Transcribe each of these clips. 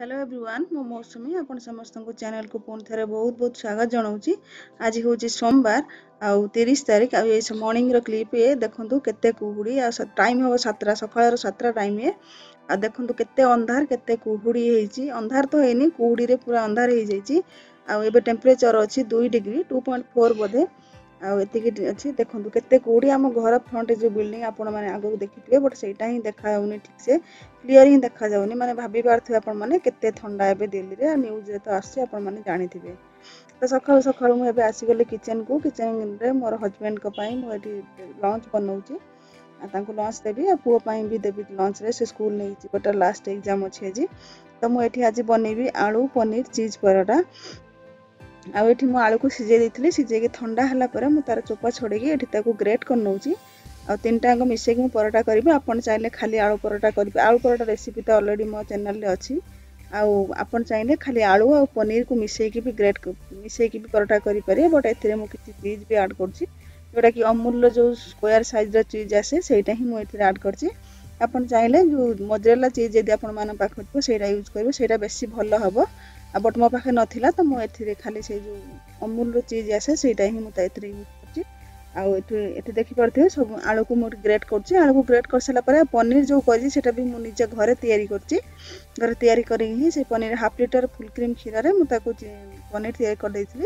Hello everyone मो मौसुमी आपण समस्त को चैनल को पुणी थे बहुत बहुत स्वागत जनाऊँगी। आज हूँ सोमवार आउ 30 तारीख आ मॉर्निंग रो क्लिप ये देखंतु केते कुहुड़ी आ टाइम हम 7टा सकाळ 7टा टाइम ये आ देखंतु केते अंधार केते कुहुड़ी हेची अंधार तो हेनी कुहुड़ी रे पूरा अंधार हे जाईची आ एबे टेम्परेचर अछि 2 डिग्री 2.4 बोधे आती अच्छी देखो केते कूड़ी आम घर फ्रंट जो बिल्डिंग आपण मैंने आगे देखिए बट सेटा ही देखा जाऊनी ठीक से क्लीयर ही देखा जाऊनी माने भाभी पारथिबे आपण माने केते ठंडा एबे दिल्ली रे न्यूज रे तो आसी आपण माने जानिथिबे। तो सकाळ सकाळ मु एबे आसी गेले किचन रे मोर हस्बैंड को पई मु एठी लंच बनाउची आ तांको लंच देबी आ पुओ पई भी देबी लंच रे से स्कूल नै छी बट लास्ट एग्जाम अछि आज तो मु एठी आज बनेबी आलू पनीर चीज परोटा आउ एठी मु आलू को सिझे देइथिली सिझे के ठंडा हला पर मु तार चोपा छोड़ेगी एठी ताको ग्रेट कर नउची आ तीनटा को मिसे के मु परोटा करबी आपण चाइले खाली आलू परोटा करबी आलू परोटा रेसिपी तो ऑलरेडी मो चैनल रे अछि आउ आपण चाइले खाली आलू आ पनीर को मिसे के भी ग्रेट मिसे के भी परोटा करि पारे बट एथिरे मु किछि चीज भी ऐड करछि जोटा कि अमूल जो स्क्वायर साइज रो चीज आसे सेटा ही मु एथिरे ऐड करछि आपण चाइले जो मोजरेला चीज यदि आपण मान पाखो सेटा यूज करबे सेटा बेसी भलो हबो आ बट मो पाखे नथिला तो मु एथिरे खाली से जो अमूल रो चीज आसे सेटा ही मु एथिरे यूज करछि आ एठी देखि परथे सब आलू को मु ग्रेट करछि आलू को ग्रेट कर सला परे पनीर जो करछि सेटा भी मु निजे घरे तयारी करछि घरे तयारी करी ही से paneer half litre full cream खीरा रे मु ताको पनीर तयारी कर देइथिली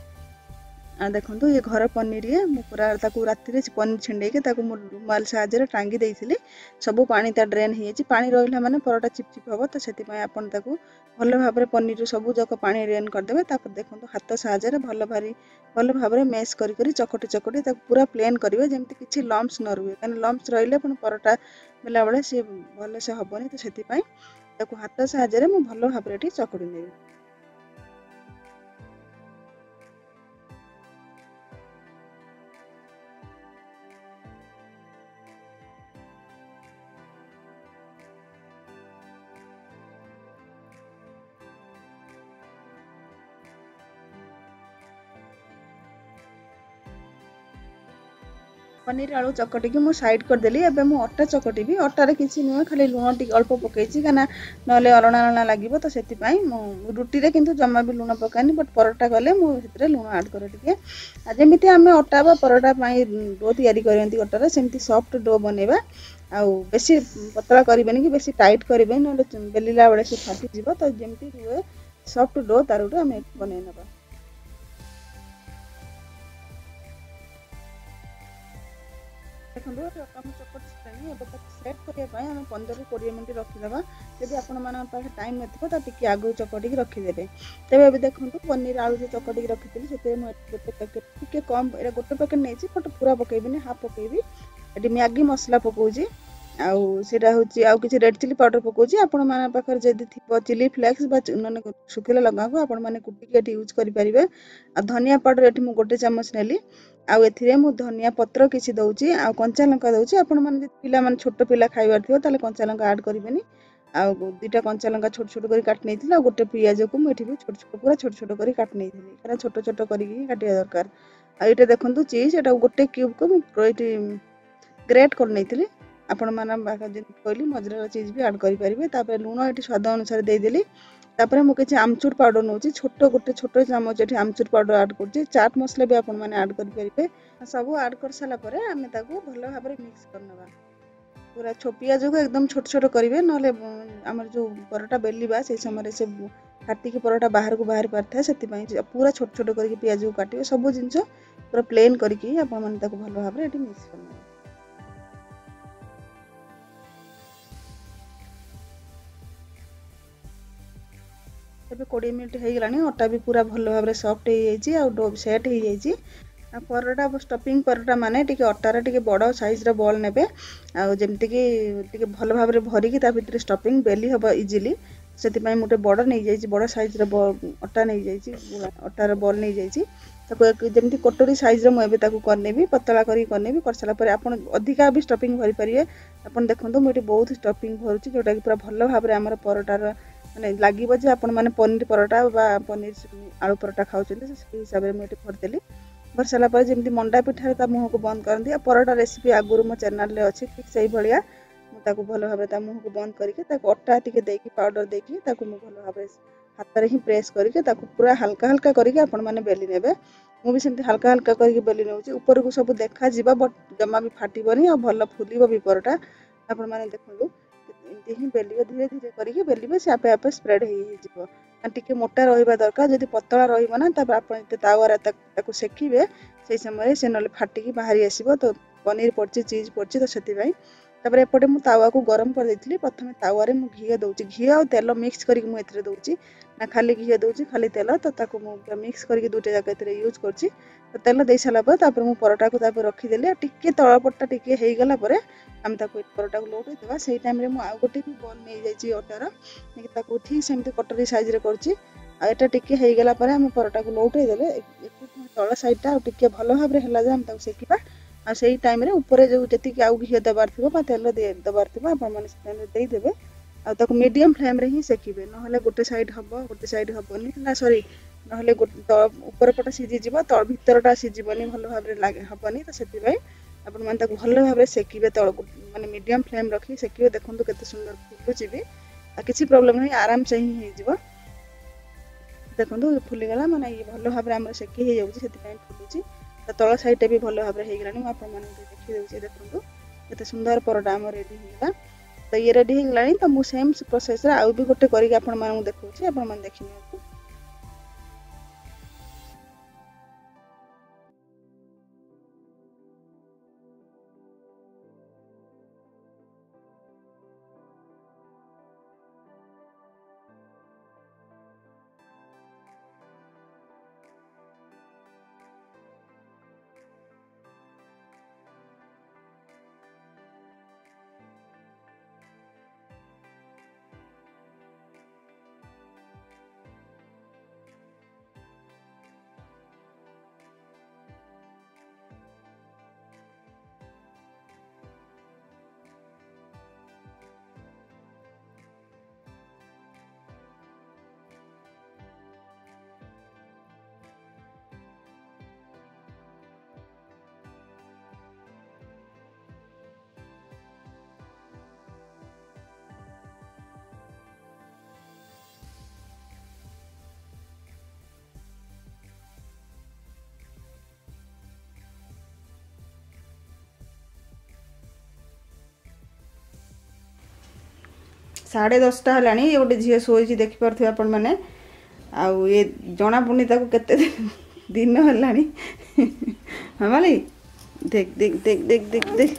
आ देखंतु ये घर पनीर ये मु पूरा ताको राति रे पनीर छिंडे के ताको मु रुमाल साहाଯ୍य रे टांगी देइथिली सब पानी ता ड्रेन हे छि पानी रहिला माने परोटा चिपचिप होबो तो सेति पय आपण ताको भलो भाबरे पनीर सब जक पानी ड्रेन कर देबे तापर देखंतु हाथ साहाଯ୍य रे भलो भाबरे मैश करी करी चकटी चकटी ताको पूरा प्लेन करिवे जेमति किछि लम्प्स न रुवे कान लम्प्स रहिले पण परोटा बेला बेले से भलो से हबनी तो सेति पय ताको हाथ साहाଯ୍य रे मु भलो भाबरे ठी चकटी नेबी। पनीर आलू चकटी की मु साइड कर देली एबे मु अट्टा चकटी भी अट्टा रे किछि नुए खाली लुण टी अल्प पकेछि काना नले अरणा अरणा लागिबो तो सेति पई मु रुटी रे किंतु जम्मा भी लुण पकानी बट परोटा गले मु हेतरे लुण ऐड करे टिके आ जेमिति हमें अट्टा बा परोटा पई डो तयारी करयंती अट्टा रे सेमति सॉफ्ट डो बनेबा आ बेसी पतला करबेनी कि बेसी टाइट करबे न बेलिला बेले से फाटी जिवो तो जेमति हुए सॉफ्ट डो तारुटा हमें बने नबा। देखो हम चपटी सेनी अब तक सेट करिया पय हम 15 ରୁ 20 मिनिट रखि देबा यदि आपण मान पाखे टाइम नथिबो त टिके आगु चपटी के रखि देबे तबे अब देखंतु पनीर आलू जो चपटी के रखितली सेते म गोटे पैकेट टिके कम एरा गोटे पैकेट नेछि बट पूरा पकेबिनी हाफ पकेबी एडी मैगी मसला पकोजी आउ सेटा होची आउ किछि रेड चिली पाउडर पकोजी आपण मान पाखर जदी थिबो चिली फ्लेक्स बा नने सुखिला लगा को आपण माने कुटी के यूज करि परिबे आ धनिया पाउडर एठी मु गोटे चम्मच नेली आउ एथिरे मु धनिया पत्र किछि दउची आ कंचा लंका दउची आपण माने जे पिला माने छोट पिला खाइबार थियो ताले कंचा लंका ऐड करिबेनी आ दुटा कंचा लंका छोट छोट करी काट नेथिला आ गोटे पियाज को मु एठी भी छोट छोट पूरा छोट छोट करी काट नेथिली कारण छोट छोट करी काटिया दरकार आ एटा देखंतु चीज एटा गोटे क्यूब को मु एठी ग्रेट कर नेथिली आपण माने बाका जे कहली मजरा चीज भी ऐड करि परिबे तापर लूण एठी स्वाद अनुसार दे देली तापर मु किछि आमचूर पाउडर नउची गोटे छोट चामच एठी आमचूर पाउडर ऐड करछि चाट मसला भी आपण माने ऐड करि परिबे सब ऐड कर साला परे हमें ताको भलो भाबरे मिक्स करनबा पूरा छोपिया जो एकदम छोट छोट करिवे नले हमर जो परोटा बेलीबा से समय से फाटी के परोटा बाहर को बाहर परथा सेति पई पूरा छोट छोट करके पियाज को काटिवे सब जिंस पूरा प्लेन करके आपण माने ताको भलो भाबरे एठी मिक्स करनबा। तबे 20 मिनिट हे गलानी अट्टा भी पूरा भलो भाबरे सॉफ्ट हे जाईची आ डो सेट हे जाईची आ परोटा स्टफिंग परोटा माने टिके अट्टा रे टिके बड़ साइज रे बॉल नेबे आ जेमति कि टिके भलो भाबरे भरी कि ता भीतर स्टफिंग बेली हबो इजीली सेति पई मोटे बड़ नै जाईची बड़ साइज रे अट्टा नै जाईची अट्टा रे बॉल नै जाईची ताको जेमति कटोरी साइज रे मु एबे ताको करनेबी पतला करी करनेबी कर सला पर आपण अधिका भी स्टफिंग भरी परिए आपण देखंतु मोटे बहुत स्टफिंग भरुची जोटा कि पूरा भलो भाबरे हमर परोटा रे माने लागिबो जे आपण माने पनीर परोटा बा पनीर आलू परोटा खाउचंते से हिसाब रे मेटे भर देली भर सला पर जेमति मंडा पिठा ता मुह को बंद करंदी आ परोटा रेसिपी आगुरु मो चैनल रे अछि ठीक सही भलिया ताकू भल भाव ता मुह को बंद करके ताकू अटा टिके देकी पाउडर देकी ताकू मु भल भाव हाथ रे ही प्रेस करके ताकू पूरा हल्का हल्का करके आपण माने बेली नेबे। मु भी सेमती हल्का हल्का करके बेली नउची ऊपर को सब देखा जिबा बट जमा भी फाटीबनी और भल फुलिबो भी परटा। आपण माने देखंदु एमती ही बेलिबे धीरे धीरे करके बेलिबे से आपे आपे स्प्रेड हे जिवो। टिके मोटा रहिबा दरकार जदि पतला रहिबो ना तब आपण तावा ताकू सेकिबे से समय से नले फाटिकी बाहरी आसीबो। तो पनीर पड़ची चीज पड़ची तो सेति भाई तबरे एपटे मु तावा को गरम कर देथिली। प्रथमे तावा रे मु घी दउची घी और तेल मिक्स करके मु एथरे दउची ना खाली घी दउची खाली तेल तो ताको मु मिक्स करके दुटे जगह एथरे यूज करची। तो तेल दे साला पर तापर मु परोटा को तापर रखी देली टिके तळपट्टा टिके हेई गला परे हम ताको परोटा को लोट देबा। सेई टाइम रे मु आ गोटे भी बॉल नै जाईची ओटार नेकी ताको ठीक सेमते कटोरी साइज रे करची। आ एटा टिके हेई गला परे हम परोटा को लोटे देले एक तळ साइडटा टिके भलो भाबरे हला जे हम ताको सेकिबा। आ सेई टाइम रे ऊपर जो जति कि आउ घी दबार थिबो बा तेल दे दबार थिबो आपण माने से टाइम रे देई देबे। आ ताको मीडियम फ्लेम रे ही सेकिबे नहले गोटे साइड हबनी ना सॉरी नहले ऊपर पटा सिझी जिवो तळ भितरटा सिझिबनी भलो भाबरे लागे हबनी। तो सेति भाई आपण माने ताको भलो भाबरे सेकिबे तळ माने मीडियम फ्लेम रखी सेकिबे। देखंतु केते सुंदर फुलुची भी आ किछि प्रॉब्लम नै आराम से ही हे जिवो। देखंतु फुली गला माने ये भलो भाबरे हमर सेकी हे जाउची सेति टाइम फुलुची। तो तळ साइड भी भलो भाबरे हे गलानी म आपण माने देखि देउची। देखंतु केते सुंदर परोटा हमर रेडी हिला। तो ये रेडी हे गलानी तो मु सेम प्रोसेस रे आउ भी गोटे करी आपण माने देखौची आपण माने देखिनियो। साढ़े 10टा हलानी ये गोटे झील शोची देखी पार्थे आपण मैंने आउ ये जना पड़नी केते दिन हलानी हमारी देख देख देख देख देख देख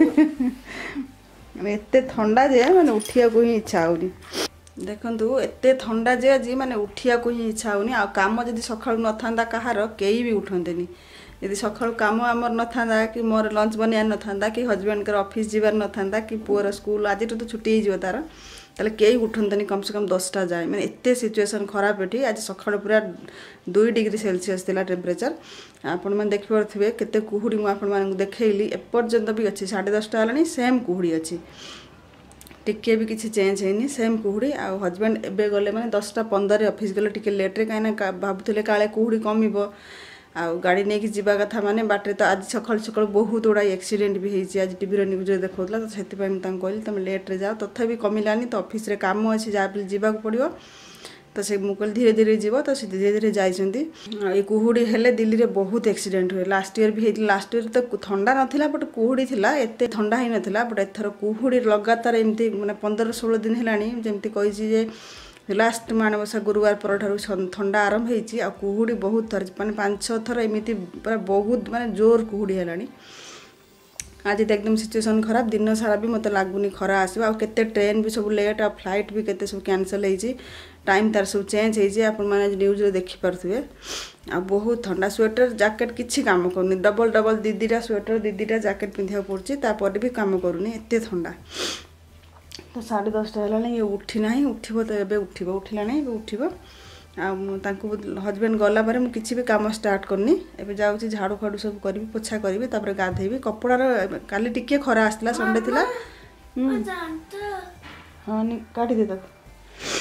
एते ठंडा जे माने उठिया को ही इच्छा होनी। देखंतु एते ठंडा जे आज माने उठिया को ही इच्छा होनी। आ काम जदी सखाळु न थांदा कहार केई भी उठंतेनी यदि सखाळु काम आमर न थांदा कि मोर लंच बनिया न थांदा कि हस्बैंड कर ऑफिस जीवार न थांदा कि पुअर स्कूल आज तो छुट्टी ही जीव तार ताले केई उठंतनी कम से कम 10टा जाए माने एते सिचुएशन खराब एठी। आज सखाळु पूरा 2 डिग्री सेल्सियस थिला टेम्परेचर। आपण मन देखि परथिबे केते कुहुडी मु आपण मानकु देखेइली एपर्यंत भी अछि 10:30 हलानी सेम कुहुडी अछि टिके भी किसी चेंज हैनी सेम कुहुडी। आ हस्बैंड एबे गले माने 10:15 ऑफिस गले टिके लेट रे काइना भाबुथले काले कुहुडी कमिबो आ गाड़ी नहीं कि जीवा कथा माने बाटे। तो आज सकाल सकाल बहुत गुड़ा एक्सीडेंट भी होती आज टीवी न्यूज देखा तो से कहली तुम लेट रे जाओ तथापि कमिलानी तो ऑफिस रे काम अच्छी जहाँ जावाक पड़ो तो से मुझे धीरे धीरे जीव तो से धीरे धीरे जाइछंती। ये कुहुड़ी हेले दिल्ली रे बहुत एक्सीडेंट हुए लास्ट ईयर भी होती लास्ट ईयर तो ठंडा नाथिला बट कुहुड़ी थिला एते ठंडा ही नथिला बट एथर कुहुड़ी लगातार एमती माने 15-16 दिन हेलानी जेमती कहिछि जे लास्ट माणबसा गुरुवार पर ठंडा आरंभ होती आ कुहुड़ी बहुत थर माने 5-6 थर एमती पूरा बहुत माने जोर कुहुड़ी हेलानी। आज तो एकदम सिचुएसन खराब दिन सारा भी मत लगुनि खरा आसो आ केते ट्रेन भी सब लेट आ फ्लाइट भी केते सब कैंसल होती टाइम तार सब चेंज होती आप न्यूज देखी पारे आ बहुत ठंडा स्वेटर जैकेट किसी काम करूनी डबल डबल दीदीटा स्वेटर दीदीटा जैकेट पिंधा पड़े भी काम करूनी एते ठंडा। तो 10:30 है ये उठी ना उठब तो ये उठला ना उठब हजबैंड गला पर मुझे किसी भी काम स्टार्ट करनी एबे जाऊँगी झाड़ू फाड़ू सब करी पोछा करी तापर गाधेबी कपड़ार काली टिके खरा आसला 啊 संडे थिला हाँ काटी दे तक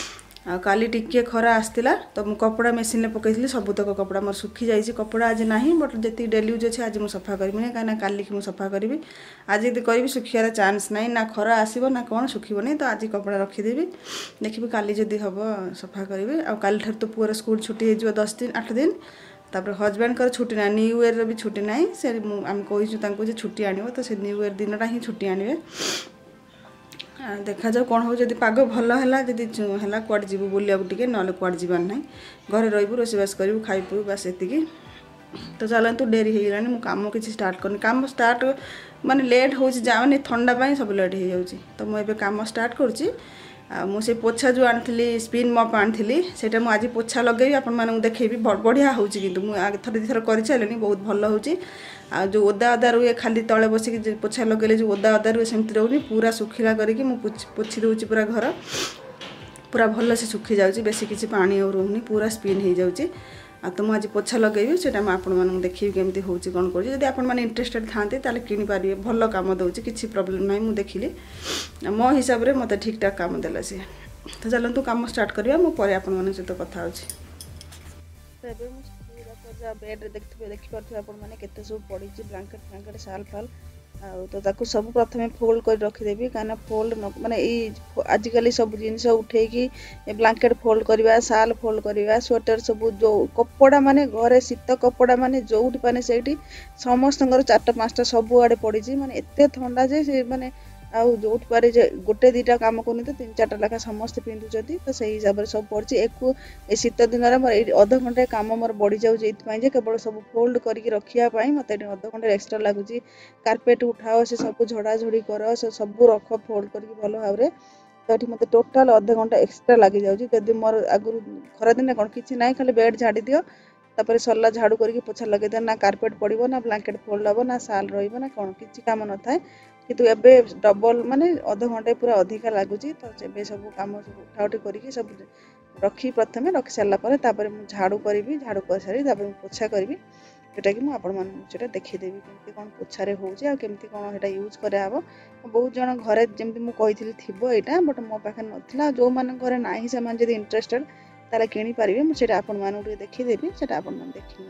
आ काली टिके खरा आसला तो मु कपड़ा मेसीन में पकईली सबुतक कपड़ा मोर सुखी जाइए कपड़ा आज ना बट जी डेली यूज अच्छे आज मुझे सफा करी कहीं काली की सफा करी आज यदि करी सुखार चान्स ना ना खरा आसो ना कौन शुखनी तो आज कपड़ा रखीदेवी देखी काली जदि हम सफा करी आ काली ठार तो पुअर स्कूल छुट्टी हो 10 दिन 8 दिन तापर हजबैंड कर छुट्टी ना न्यू ईयर भी छुट्टी ना से आम कही छुट्टी आने तो से न्यू ईयर दिनटा ही छुट्टी आने देखा जाओ कौन हो जब पाग भल है जदि है कौट जीव बुलिया टे ना कौट जीवार ना घरे रही रोषेबास करूँ खाइबू बास एति तो चलतु डेरी हो गलानी मु काम किसी स्टार्ट करनी काम स्टार्ट माने लेट हो जाओनी ठंडा सब लेट हो जाऊँगी तो मुझे काम स्टार्ट करुँची मुझे पोछा जो आनी स्पिन मप आनी से आज पोछा लगे आपको देखेबी बढ़िया हो थर दी थर कर सारे बहुत भल हो जो ओदा ओदा रुए खाली तले बसिक पोछा लगे जो ओदा ओदा रुए सेमती रोनी पूरा सुखिला करके पोछि दूची पूरा घर पूरा भल से सुखी जाऊँगी बेसी किसी पानी और रोनी पूरा स्पिन हो जाऊँगी तो मुझे आज पोछा लगे से आपको देखिए केमती हो कौन कर आप इंटरेस्टेड था कि पारे भल कम दूसरी किसी प्रोब्लेम ना मुझे देखिली मो हिसाब से मत ठीक ठाक कम देला सी तो चलतु कम स्टार्ट करिया मो पर आपन सहित कथा होछि पूरा बेड देखिपे आपने सब पड़ी ब्लांकेट फ्लांकेट साल फाल तो ताकू सब प्रथम फोल्ड कर रखीदेवी कहीं फोल्ड माने आजिकल सब जिनस उठे ब्लांकेट फोल्ड करवा साल फोल्ड करवा स्वेटर सब जो कपड़ा माने घरे शीत कपड़ा माने जो माने से समस्त 4-5टा सब आड़े पड़ी माने एते ठंडा जे माने आउ जो पारे गोटे 2टा काम करनी तो 3-4टा लेखा समस्त पिंधुचती तो सही हिसाब से सब पड़ी एक शीत दिन में मोर अध घंटे काम मोर बढ़ी जाऊँगी केवल सब फोल्ड करके रखापी मत अध घंटे एक्सट्रा लगुच कार्पेट उठाओ से सब झड़ाझड़ी कर सब रख फोल्ड करके भल भाव में तो ये मत टोटाल अध घंटा एक्सट्रा लग जाऊँगी जब मोर आगु खरादिन कौन कि ना खाली बेड झाड़ी दियो तापर सरला झाड़ू करके पोछा लगे दियो ना कार्पेट पड़ो ना ब्लांकेट फोल्ड हम ना साल रहा कौन किसी काम न थाए कितु एबे डबल माने अध घंटे पूरा अधिका लगुच तो एबे सब काम सब उठाउठी करके सब रखी प्रथमे रखी सारा पर झाड़ू करी झाड़ू कर सारी पोछा करी जोटा कि मुझे देखीदेवी केमती कौन पोछारे होमती कौन है यूज कराव बहुत जन घरे जमी मुझे थी यहाँ बट मो पाखे नाला जो मैंने घरे ना से इंटरेस्टेड ताले किणी पारे मुझे आपण देखीदेवी से देखी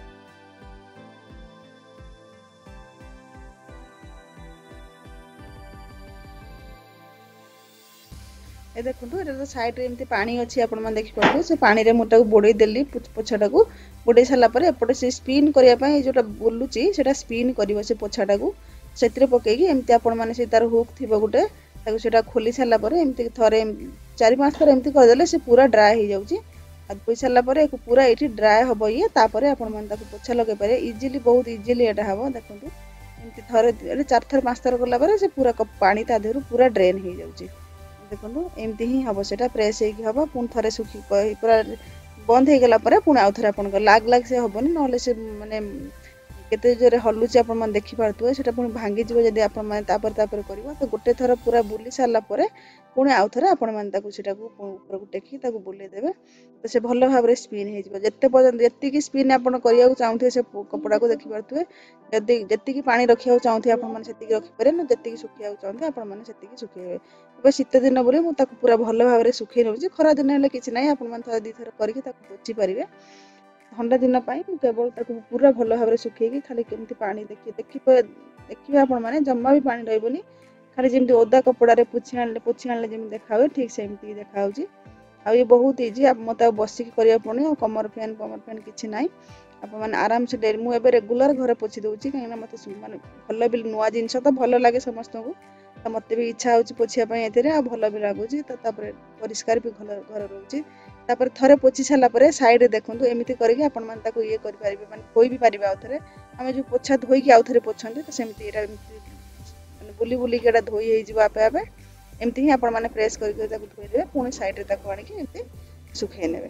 ए देखो ये साइड रे एमती पानी अच्छी आपने देखिपारे से पानी रे मुझे बोड़े देली पोछाटा को बोड़े सारापर एपटे से स्पिन करने जोटा बुलूची से स्पिन कर से पोछाटा को से पकईकी एमती आपण से तार हुक थी गोटे से खोली सारापर एमती थे 4-5 थर एमती करदे से पूरा ड्राए हो जाऊँगी धोई सारापर पूरा ये ड्राए हम ये तापर आपण पोछा लगे पारे इजिली बहुत इजिली यहाँ हम देखो एमती थे 4 थर 5 थर कलापर से पूरा पानी ता देहरु पूरा ड्रेन हो जाऊँगी देखो एमती ही हम से प्रेस हम पुणी थे सुखी पूरा बंद हो गला पुणी आउ थे आप लाग लाग से हेनी ना से माने केते जोरे हलुची आप देखिपे से पुणी भांगी जब जब आप तो गोटे थर पूरा बुली सारापर पुणी आउ थे आपको टेकी बुलेदेवे तो से भल भाव में स्पिन होते पर्यटन जी स्पिन आप चाहते से कपड़ा को देखिपे जदि पानी रखा चाहते आपकी रखिपारे ना जी सुखा चाहते आपने सुखे ए शीत दिन बोले मुझे पूरा भल भाव में सुखे नौ खरा दिन है कि ना आप 2 थर करके पोछि पारे ठंडा दिन केवल पूरा भल भाव में सुखे खाली केमती पानी देखिए आपने जमा भी पानी रही खाली जमी ओदा कपड़े पोछि आने जमी देखा हुए ठीक सेमती देखा आ ये बहुत इजी आप मत बसिक करा पड़े कमर फैन किसी ना आप आराम से डेली मुझे रेगुलर घर पोछि दूसरी कहीं मत भल भी नुआ जिनस तो भल लगे समस्त को तो मत भी इच्छा हो पोछापी ए भल भी लगुच तो परिष्कार भी घर रोचे थे पोछि सारापर सैड देखो एमती करके आप ये करें धोई भी पारे आउ थे आम जो पोछा धोईकी आउ थे पोछते तो सेमती बुली बुलिक धोई हो आपे आपे एमती ही आपने प्रेस करके धोईदेवे पुणी सैड आनिकी सुखे ने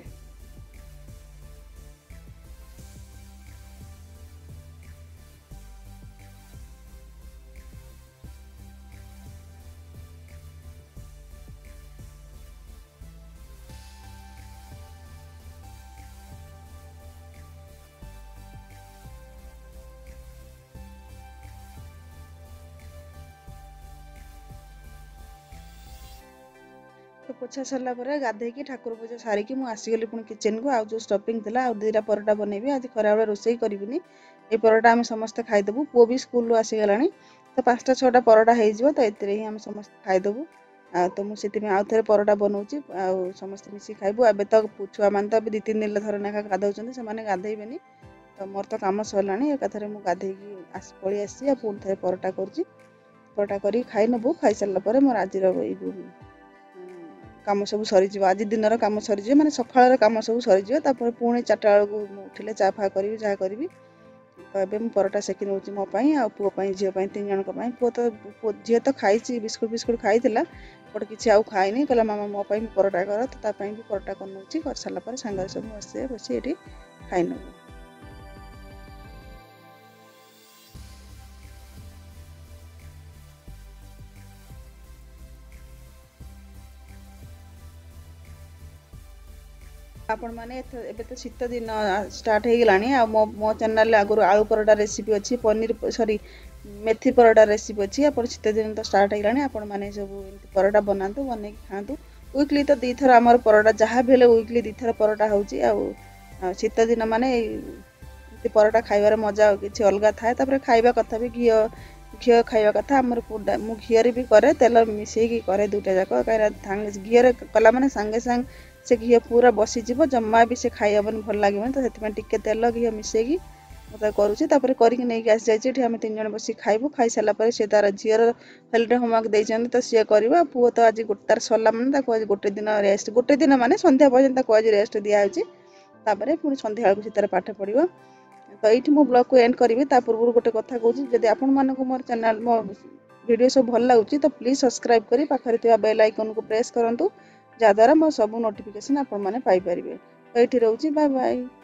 तो पोछा सरला परे गाधेकी ठाकुर पूजा सारिकी मु आसीगली पुणी किचन को आउ जो स्टफिंग थिला आउ दुईटा परोटा बनैबी आज खरा बेले रोषेई करिबिनी ए परोटा आम समस्त खाइदेबू पुओ भी स्कूल रू आसीगलानी तो 5टा 6टा परोटा हो तो एतिरे ही आम समस्त खाइदेबू तो मुझे आउ थे परोटा बनाऊँगी आउ समस्त मिसी खाइबू एबे तो छुआ मान तो 2-3 दिन थर ना गाधौं से गाधेबेनी तो मोर तो कम सरला एकाथरे मुझे गाधेकी पलि आसी पुणी थे परोटा करुँची परोटा करी खाई नबू खाई सारा पर मोर आज काम सब सरीज आज दिन कम सरीज माने सकाळ कम सब सरीज पुणी 4टा बेलू उठिले चा फा करी जहाँ करी तो ये परोटा सेकी नौची मो आ पुओ झील 3 जन पुओ तो झील तो खाई बिस्कुट बिस्कुट खाई बट किसी आउ खाई कहला मामा मो परोटा कर तो भी परोटा कर नौची कर सारा सांगे सब बसे बसी ये खाई नबू आपण माने एबे तो शीत दिन स्टार्ट हो गला मो चैनल आगु आलू परोटा रेसिपी अच्छी पनीर सॉरी मेथी परोटा रेसिपी अच्छी आप शीत दिन तो स्टार्ट हो गला आपण माने सब परोटा बनातु बन खातु वीकली तो 2 थर आमर परोटा जहाँ भी वीकली 2 थर परोटा होची शीत दिन माने परोटा खाइबार मजा किसी अलग थाए खाइबा कथा भी घी खाइबा कथा आमर मु घी भी करे तेल मिसेकी करे दुटा जाक कहीं घी कला माने सांगे सांग से घी पूरा बसीज जमा भी से खाई हेन भल लगे तो से तेल घी मिसेकी मतलब करुँचे करके नहीं आसी जाइए आम 3 जन बस खाइबू खाई सारापर से तार झीर हेल्थ होमवर्क देते तो सी कर पुओ तो आज तार सरला मैंने आज गोटे दिन रेस्ट गोटे दिन माने संध्या पर्यंत आज रेस्ट दिखाई पुणी संध्या बेलू तार पाठ पढ़ो तो ये मो ब्लॉग को एंड करी पूर्व गोटे कथा कहूँ जब आपण मानक मोर चैनल मो वीडियो सब भल लगुच तो प्लीज सब्सक्राइब करी पाखरे बेल आइकन को प्रेस करूँ जहाँद्वारा मो सब नोटिफिकेशन आपण मैंने पाइपर तो ये रोचे बाय बाय।